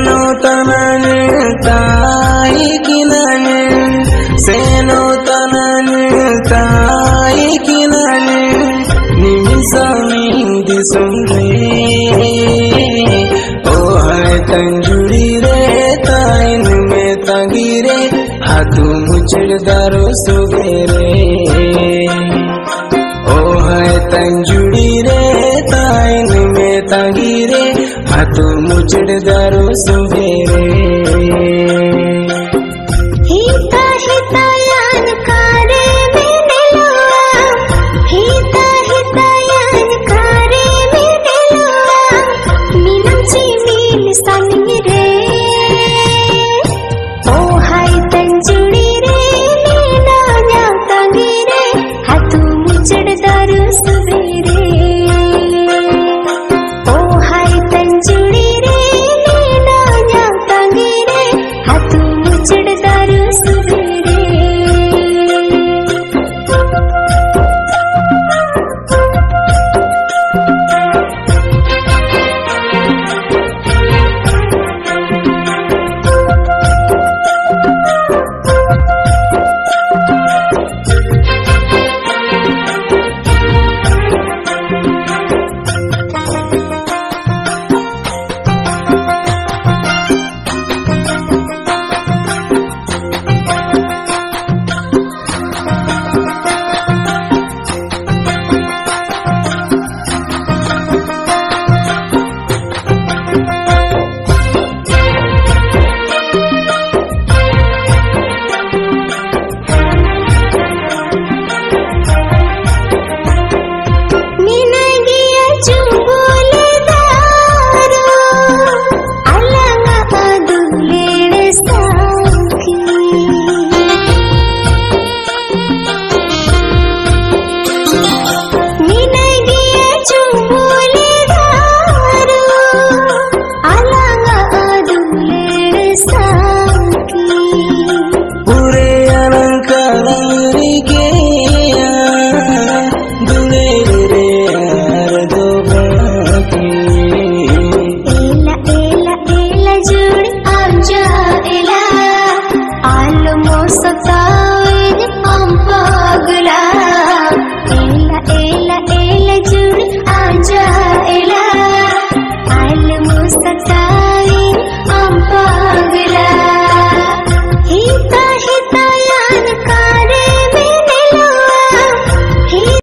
सेनो तनन ताई किनन सेनो तनन ताई किनन निमिषमी दिसुरे ओ है तंजुड़ी रे ताइन में तंगिरे हाथू मुचड़ दारो सुबेरे ओ है तंजुड़ी रे ताइन में तंगिरे हाथू मुचड़ दारो सुबेरे हिता हिता यान कारे में नेलुआ हिता हिता यान कारे में नेलुआ मीनम ची मीन संगी रे ओ हाय तंजुड़ी रे नीना न्या तंगी रे हाथू मुचड़ दारू सुबेरे ओ हाय तंजुड़ी रे नीना न्या तंगी रे हाथू मुचड़ दारू सुबेरे एला जुड़ आजा एला आल मुस्ता